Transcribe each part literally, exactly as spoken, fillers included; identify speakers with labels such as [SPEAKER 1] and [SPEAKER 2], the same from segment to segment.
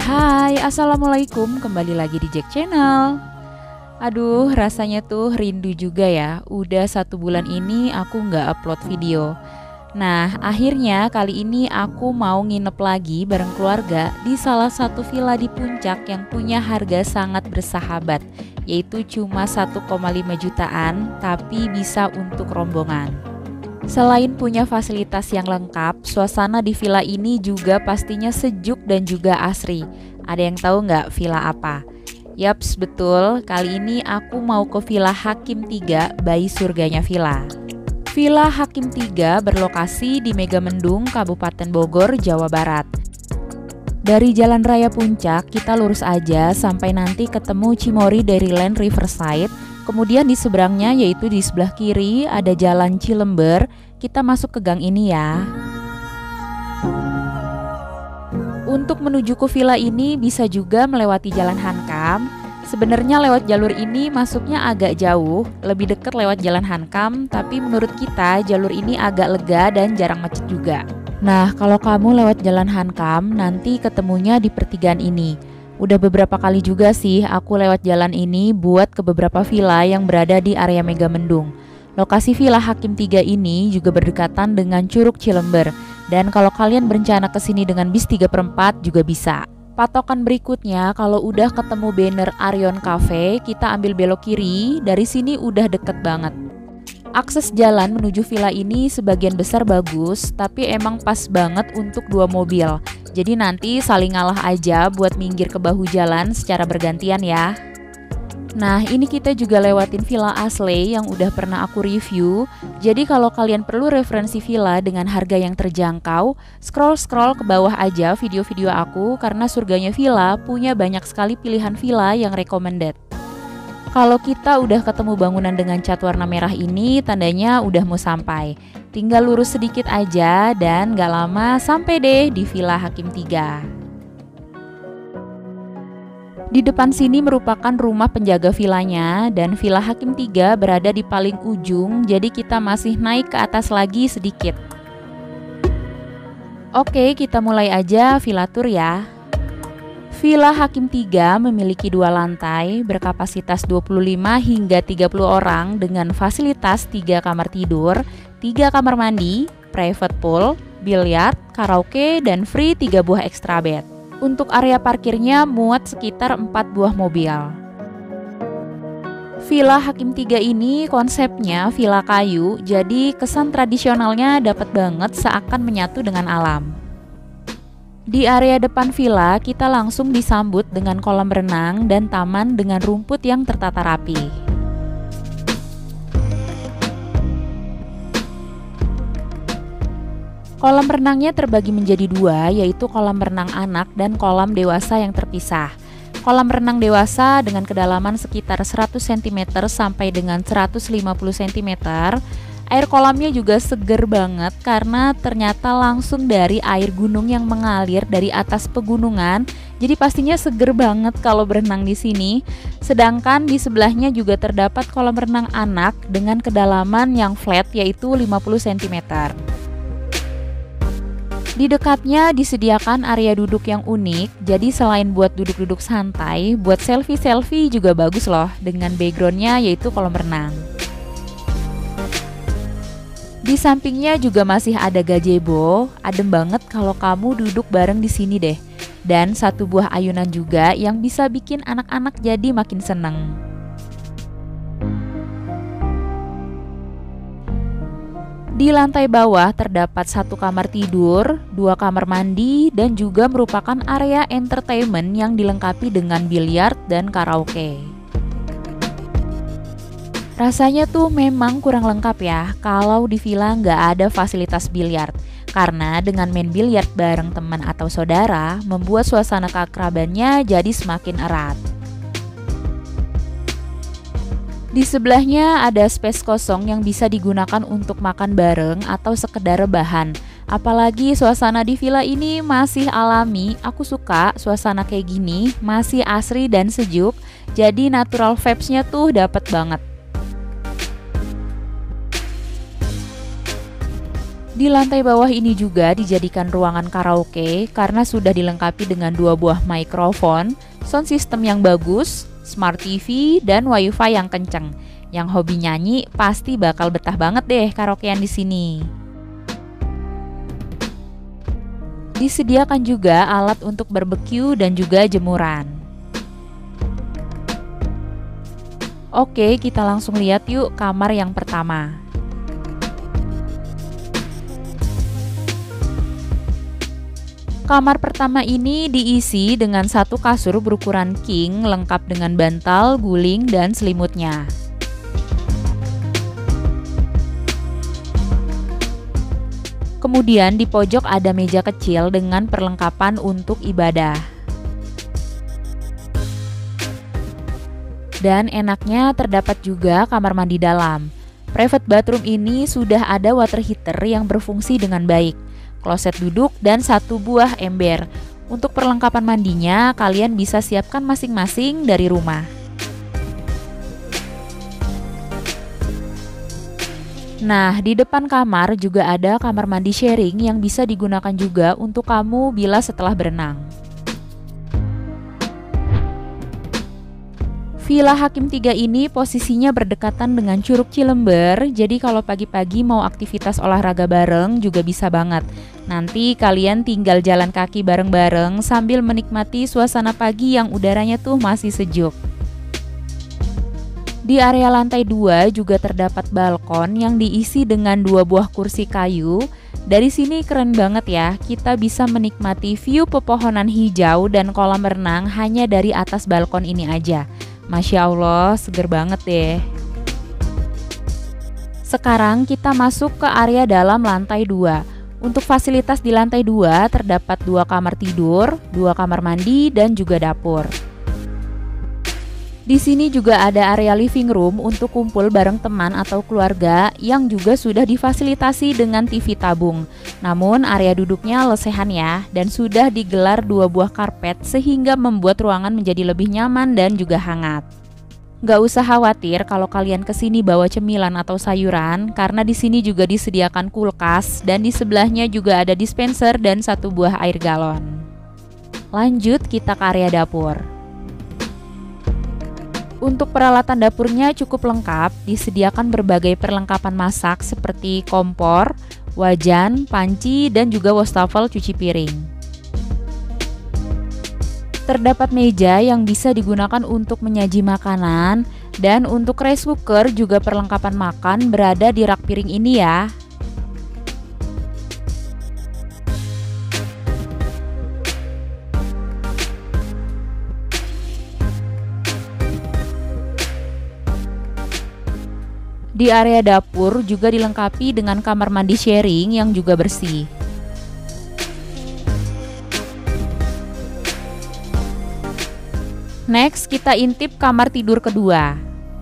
[SPEAKER 1] Hai, Assalamualaikum, kembali lagi di Jack Channel. Aduh, rasanya tuh rindu juga ya. Udah satu bulan ini aku nggak upload video. Nah, akhirnya kali ini aku mau nginep lagi bareng keluarga di salah satu villa di Puncak yang punya harga sangat bersahabat, yaitu cuma satu koma lima jutaan, tapi bisa untuk rombongan. Selain punya fasilitas yang lengkap, suasana di villa ini juga pastinya sejuk dan juga asri. Ada yang tahu nggak villa apa? Yaps, betul, kali ini aku mau ke Villa Hakim tiga Bayi Surganya Villa. Villa Hakim tiga berlokasi di Megamendung, Kabupaten Bogor, Jawa Barat. Dari Jalan Raya Puncak, kita lurus aja sampai nanti ketemu Cimory Dairyland Riverside. Kemudian di seberangnya, yaitu di sebelah kiri, ada Jalan Cilember. Kita masuk ke gang ini ya. Untuk menuju ke villa ini bisa juga melewati Jalan Hankam. Sebenarnya lewat jalur ini masuknya agak jauh, lebih dekat lewat Jalan Hankam, tapi menurut kita jalur ini agak lega dan jarang macet juga. Nah, kalau kamu lewat Jalan Hankam, nanti ketemunya di pertigaan ini. Udah beberapa kali juga sih aku lewat jalan ini buat ke beberapa villa yang berada di area Megamendung. Lokasi Villa Hakim tiga ini juga berdekatan dengan Curug Cilember. Dan kalau kalian berencana kesini dengan bis tiga per empat juga bisa. Patokan berikutnya, kalau udah ketemu banner Arion Cafe, kita ambil belok kiri. Dari sini udah deket banget. Akses jalan menuju villa ini sebagian besar bagus, tapi emang pas banget untuk dua mobil. Jadi nanti saling ngalah aja buat minggir ke bahu jalan secara bergantian ya. Nah, ini kita juga lewatin Villa Ashley yang udah pernah aku review. Jadi kalau kalian perlu referensi villa dengan harga yang terjangkau, scroll-scroll ke bawah aja video-video aku karena Surganya Villa punya banyak sekali pilihan villa yang recommended. Kalau kita udah ketemu bangunan dengan cat warna merah ini, tandanya udah mau sampai. Tinggal lurus sedikit aja dan gak lama sampai deh di Villa Hakim tiga. Di depan sini merupakan rumah penjaga villanya dan Villa Hakim tiga berada di paling ujung, jadi kita masih naik ke atas lagi sedikit. Oke, kita mulai aja villa tour ya. Villa Hakim tiga memiliki dua lantai berkapasitas dua puluh lima hingga tiga puluh orang dengan fasilitas tiga kamar tidur, tiga kamar mandi, private pool, biliar, karaoke, dan free tiga buah extra bed. Untuk area parkirnya muat sekitar empat buah mobil. Villa Hakim tiga ini konsepnya villa kayu, jadi kesan tradisionalnya dapat banget seakan menyatu dengan alam. Di area depan villa kita langsung disambut dengan kolam renang dan taman dengan rumput yang tertata rapi. Kolam renangnya terbagi menjadi dua, yaitu kolam renang anak dan kolam dewasa yang terpisah. Kolam renang dewasa dengan kedalaman sekitar seratus sentimeter sampai dengan seratus lima puluh sentimeter. Air kolamnya juga seger banget karena ternyata langsung dari air gunung yang mengalir dari atas pegunungan. Jadi pastinya seger banget kalau berenang di sini. Sedangkan di sebelahnya juga terdapat kolam renang anak dengan kedalaman yang flat yaitu lima puluh sentimeter. Di dekatnya disediakan area duduk yang unik. Jadi selain buat duduk-duduk santai, buat selfie-selfie juga bagus loh dengan backgroundnya yaitu kolam renang. Di sampingnya juga masih ada gazebo, adem banget kalau kamu duduk bareng di sini deh. Dan satu buah ayunan juga yang bisa bikin anak-anak jadi makin seneng. Di lantai bawah terdapat satu kamar tidur, dua kamar mandi, dan juga merupakan area entertainment yang dilengkapi dengan biliar dan karaoke. Rasanya tuh memang kurang lengkap ya kalau di villa nggak ada fasilitas biliar. Karena dengan main biliar bareng teman atau saudara membuat suasana keakrabannya jadi semakin erat. Di sebelahnya ada space kosong yang bisa digunakan untuk makan bareng atau sekedar rebahan. Apalagi suasana di villa ini masih alami, aku suka suasana kayak gini, masih asri dan sejuk. Jadi natural vibes-nya tuh dapet banget. Di lantai bawah ini juga dijadikan ruangan karaoke karena sudah dilengkapi dengan dua buah mikrofon, sound system yang bagus, smart T V, dan wifi yang kenceng. Yang hobi nyanyi pasti bakal betah banget deh karaokean di sini. Disediakan juga alat untuk barbeque dan juga jemuran. Oke, kita langsung lihat yuk kamar yang pertama. Kamar pertama ini diisi dengan satu kasur berukuran king lengkap dengan bantal, guling, dan selimutnya. Kemudian di pojok ada meja kecil dengan perlengkapan untuk ibadah. Dan enaknya terdapat juga kamar mandi dalam. Private bathroom ini sudah ada water heater yang berfungsi dengan baik, kloset duduk, dan satu buah ember. Untuk perlengkapan mandinya, kalian bisa siapkan masing-masing dari rumah. Nah, di depan kamar juga ada kamar mandi sharing yang bisa digunakan juga untuk kamu bila setelah berenang. Villa Hakim tiga ini posisinya berdekatan dengan Curug Cilember, jadi kalau pagi-pagi mau aktivitas olahraga bareng juga bisa banget. Nanti kalian tinggal jalan kaki bareng-bareng sambil menikmati suasana pagi yang udaranya tuh masih sejuk. Di area lantai dua juga terdapat balkon yang diisi dengan dua buah kursi kayu. Dari sini keren banget ya, kita bisa menikmati view pepohonan hijau dan kolam renang hanya dari atas balkon ini aja. Masya Allah, seger banget deh. Sekarang kita masuk ke area dalam lantai dua. Untuk fasilitas di lantai dua terdapat dua kamar tidur, dua kamar mandi, dan juga dapur. Di sini juga ada area living room untuk kumpul bareng teman atau keluarga yang juga sudah difasilitasi dengan T V tabung. Namun area duduknya lesehan ya, dan sudah digelar dua buah karpet sehingga membuat ruangan menjadi lebih nyaman dan juga hangat. Gak usah khawatir kalau kalian kesini bawa cemilan atau sayuran, karena di sini juga disediakan kulkas dan di sebelahnya juga ada dispenser dan satu buah air galon. Lanjut kita ke area dapur. Untuk peralatan dapurnya cukup lengkap, disediakan berbagai perlengkapan masak seperti kompor, wajan, panci, dan juga wastafel cuci piring. Terdapat meja yang bisa digunakan untuk menyaji makanan, dan untuk rice cooker juga perlengkapan makan berada di rak piring ini ya. Di area dapur juga dilengkapi dengan kamar mandi sharing yang juga bersih. Next, kita intip kamar tidur kedua.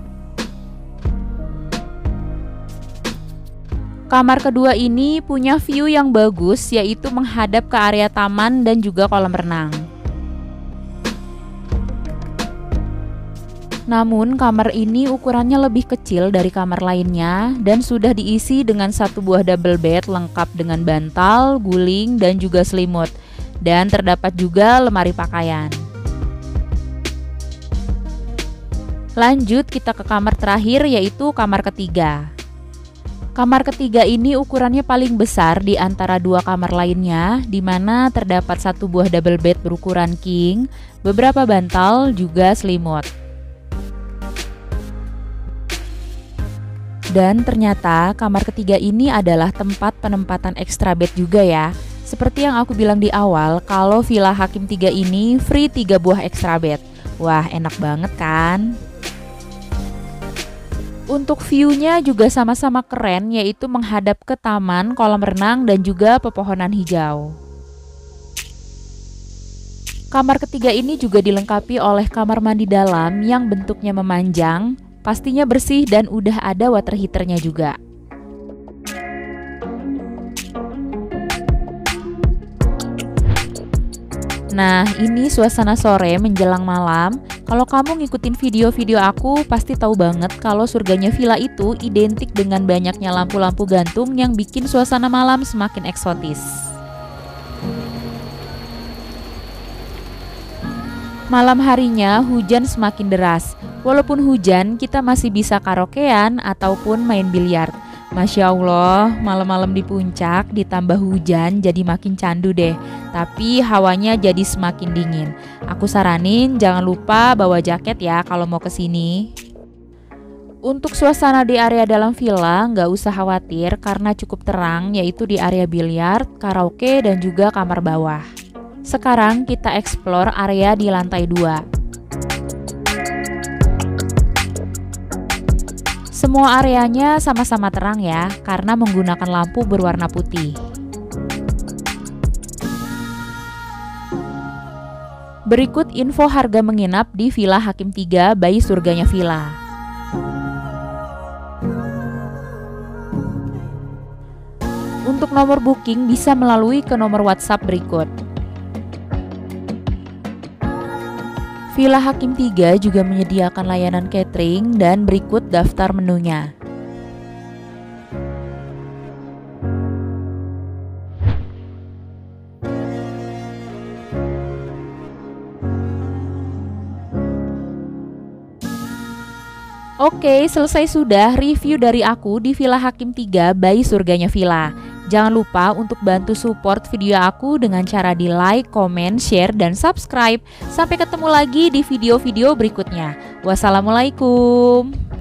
[SPEAKER 1] Kamar kedua ini punya view yang bagus, yaitu menghadap ke area taman dan juga kolam renang. Namun kamar ini ukurannya lebih kecil dari kamar lainnya dan sudah diisi dengan satu buah double bed lengkap dengan bantal, guling, dan juga selimut. Dan terdapat juga lemari pakaian. Lanjut kita ke kamar terakhir, yaitu kamar ketiga. Kamar ketiga ini ukurannya paling besar di antara dua kamar lainnya, di mana terdapat satu buah double bed berukuran king, beberapa bantal, juga selimut. Dan ternyata kamar ketiga ini adalah tempat penempatan extra bed juga ya. Seperti yang aku bilang di awal, kalau Villa Hakim tiga ini free tiga buah extra bed. Wah, enak banget kan? Untuk view-nya juga sama-sama keren, yaitu menghadap ke taman, kolam renang, dan juga pepohonan hijau. Kamar ketiga ini juga dilengkapi oleh kamar mandi dalam yang bentuknya memanjang, pastinya bersih dan udah ada water heaternya juga. Nah, ini suasana sore menjelang malam. Kalau kamu ngikutin video-video aku, pasti tahu banget kalau surganya villa itu identik dengan banyaknya lampu-lampu gantung yang bikin suasana malam semakin eksotis. Malam harinya hujan semakin deras. Walaupun hujan, kita masih bisa karaokean ataupun main biliar. Masya Allah, malam-malam di puncak ditambah hujan jadi makin candu deh. Tapi hawanya jadi semakin dingin. Aku saranin jangan lupa bawa jaket ya kalau mau kesini. Untuk suasana di area dalam villa nggak usah khawatir karena cukup terang, yaitu di area biliar, karaoke, dan juga kamar bawah. Sekarang kita explore area di lantai dua. Semua areanya sama-sama terang ya, karena menggunakan lampu berwarna putih. Berikut info harga menginap di Villa Hakim tiga by Surganya Villa. Untuk nomor booking bisa melalui ke nomor WhatsApp berikut. Villa Hakim tiga juga menyediakan layanan catering dan berikut daftar menunya. Oke, selesai sudah review dari aku di Villa Hakim tiga by Surganya Villa. Jangan lupa untuk bantu support video aku dengan cara di like, comment, share, dan subscribe. Sampai ketemu lagi di video-video berikutnya. Wassalamualaikum.